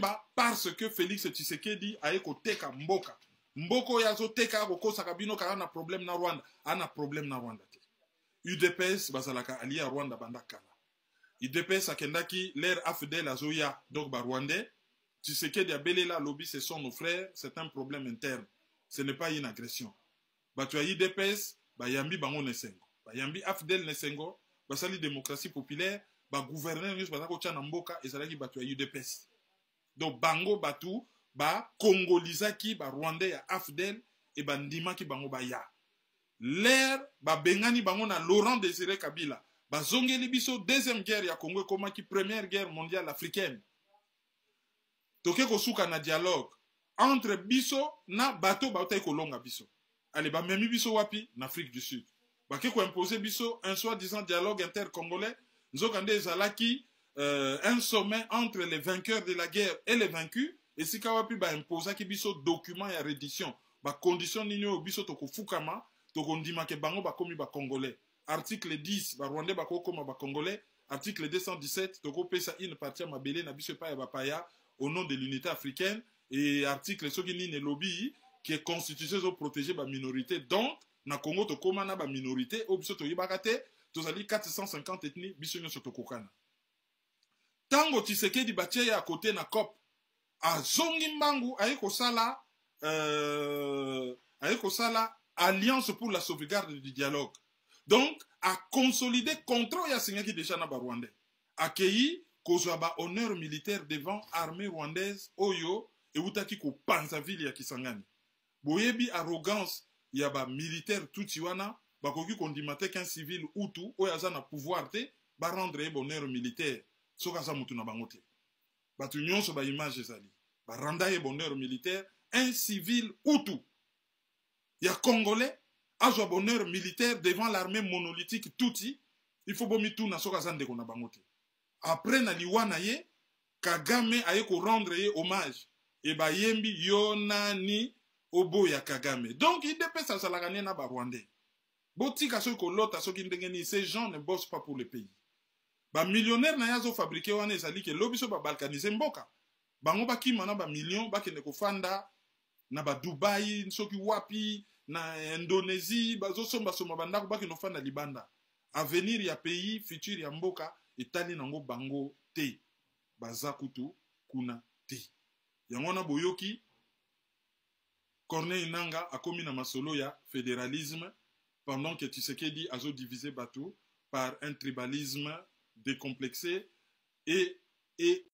parce que Félix Tshisekedi a ekoteka mboka. Mboko yazo teka ko sakabino ka na problème na Rwanda, ana problème na Rwanda. UDPS bazalaka ali ya Rwanda bandakala. UDPS akendaki l'air AFDEL azoya donc ba Rwandais. Tshisekedi abelela lobby ce sont nos frères, c'est un problème interne. Ce n'est pas une agression. Batu ya UDPS ba yambi bango nesengo. Ba yambi AFDEL nesengo, basali démocratie populaire, ba gouverneur nyos bazako tia na mboka ezalaki batu ya UDPS. Donc bango batu ba congolizaki ba Rwandais ya AFDEL et ba ndimaki bango ba ya. L'air ba bengani bango na Laurent Désiré Kabila. Ba zongeli biso deuxième guerre ya Congo komaki première guerre mondiale africaine. Toke kosuka na dialogue entre biso na bato ba utai kolonga biso. Allez ba memi biso wapi na Afrique du Sud. Ba ke ko imposer biso un soi-disant dialogue intercongolais. Nzokande ezalaki un sommet entre les vainqueurs de la guerre et les vaincus. Et si kawapi ba imposer ki biso document ya reddition. Ba condition nino biso toko fukama. Toko ndima ke bango ba komi ba congolais. Article 10, ba Rwandais ba koma ba congolais. Article 217, toko pesa une partie ma belé na biso pa ya ba paya au nom de l'unité africaine. Et article sogini ne lobby qui est constitution pour protéger ba minorité. Donc, na Congo toko na ba minorité, o biso to yibakate, tozali 450 ethnies biso nyo toko kana. Tango Tshisekedi batie ya côté na COP, a zongi mbangu ayeko sala Alliance pour la sauvegarde du dialogue. Donc, à consolider contrôle ya singaki déjà na ba Rwandais. Accueilli kozwa ba honneur militaire devant armée rwandaise oyo et utaki ko Panzaville ya Kisangani. Boyebi arrogance ya ba militaire tuti wana bakoki kondimate qu'un civil Hutu oyo aza na pouvoir te ba rendre honneur militaire soka za mutu na bango te. Batu nyonso ba image ezali. Ba randa honneur militaire un civil Hutu. Il y a Congolais, a joué bonheur militaire devant l'armée monolithique Tutsi. Il faut bomi tout na soka zande kona bangote. Après na liwana ye, Kagame aye ko rendre ye hommage. Et ba yembi yonani obo ya Kagame. Donc il dépêche à salagane na ba Rwandais. Botika so ko lota so ki ndengeni, ces gens ne bossent pas pour le pays. Ba millionnaire na yazo fabriqué wana ezali ke lobiso ba balkaniser mboka. Bango ba kima na ba million ba kende ko fanda na ba Dubai, soki wapi, na Indonésie, bazo somba soma bandako baki no fanda libanda. Avenir ya pays, futur ya mboka, etali nango bango te. Bazakutu kuna te. Yangona boyoki, Corneille Nangaa akomi na masolo ya fédéralisme, pendant que Tshisekedi azo divisé bateau par un tribalisme décomplexé et